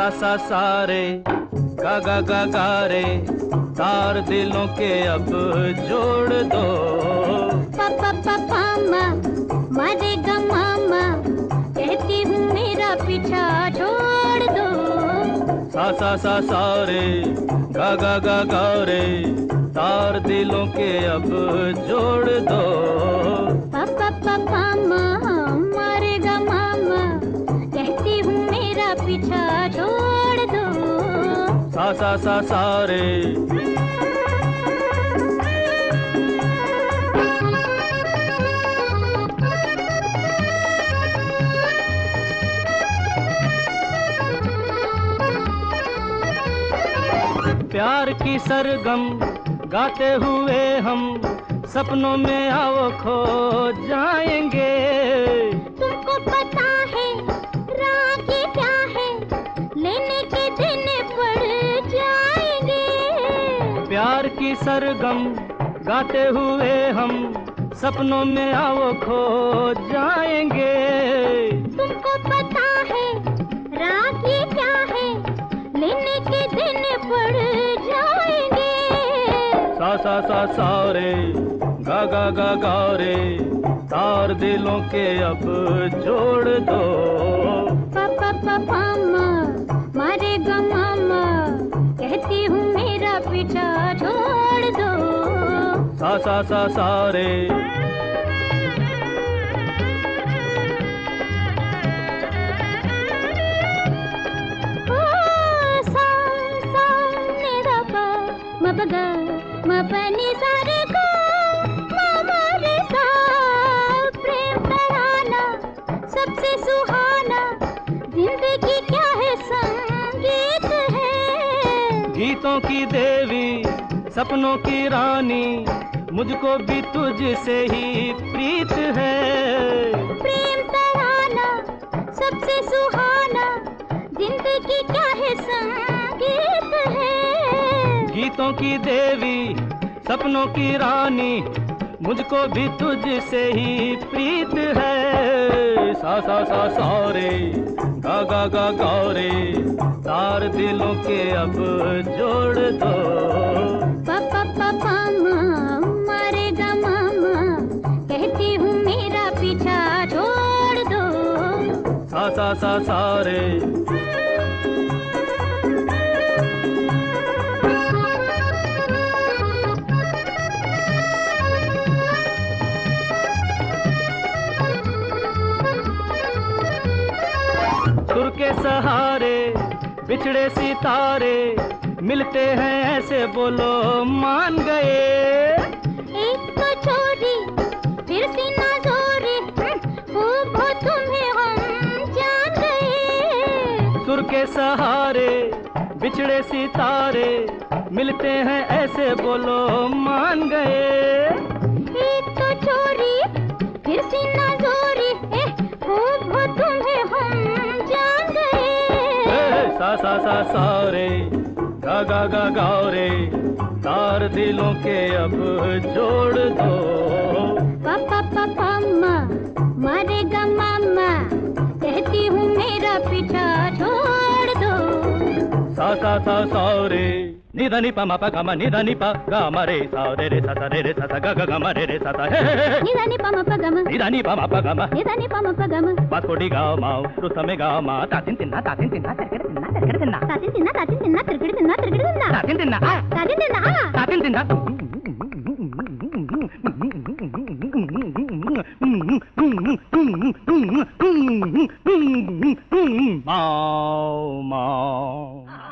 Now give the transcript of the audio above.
सा सा रे गा गा गा गा रे, तार दिलों के अब जोड़ दो। पा पा पा पा मा मा रे गा मा मा, कहती हूँ मेरा पीछा छोड़ दो। सा सा रे गा गा गा गा रे, तार दिलों के अब जोड़ दो। पा पा पा पा मा मा रे गा मा मा, कहती हूँ मेरा पीछा छोड़ दो। सा रे। प्यार की सरगम गाते हुए हम सपनों में आओ खो जाएंगे। तुमको पता है राह ये क्या है, लेने के दिन पड़ जाएंगे। प्यार की सरगम गाते हुए हम सपनों में आओ खो जाएंगे। तुमको पता है राह ये क्या है, लेने के दिन पड़ जाएंगे। सा रे गा गा गा गा रे, तार दिलों के अब जोड़ दो। पा पा पा पा मा मा रे गा मा मा, कहती हूँ मेरा पीछा छोड़ दो। सा रे। मपगा मपनी सारे को हमारे साथ प्रेम तराना सबसे सुहाना, जिंदगी क्या है संगीत है। गीतों की देवी सपनों की रानी, मुझको भी तुझसे ही प्रीत है। प्रेम तराना सबसे सुहाना, जिंदगी क्या है संगीत है। गीतों की देवी सपनों की रानी, मुझको भी तुझसे ही प्रीत है। सा रे गा गा गा गा रे, तार दिलों के अब जोड़ दो। पा पा पा पा मा मा रे गा मा मा, कहती हूँ मेरा पीछा छोड़ दो। सा रे। सुर के सहारे बिछड़े सितारे, मिलते हैं ऐसे बोलो मान गए। एक तो छोरी फिर सीना जोरी, वो तुम्हें हम जान गए। सुर के सहारे बिछड़े सितारे, मिलते हैं ऐसे बोलो मान गए। एक तो छोरी फिर सीना जोरी, वो तुम्हें हम जान गए। सा रे गा गा गा गा रे, तार दिलों के अब जोड़ दो। पा पा पा पा मा मा रे गा मा मा, कहती हूँ मेरा पीछा छोड़ दो। सा रे नि ध नि प म प ग म नि ध नि प ग म रे सा रे सा रे सा ग ग ग म रे सा हे नि ध नि प म प ग म नि ध नि प म प ग म नि ध नि प म प ग म पासकोडी गा मा रुसमे गा मा तातिन तिन्ना तिरकड़ तिन्ना तातिन तिन्ना तिरकड़ तिन्ना तातिन तिन्ना माओ माओ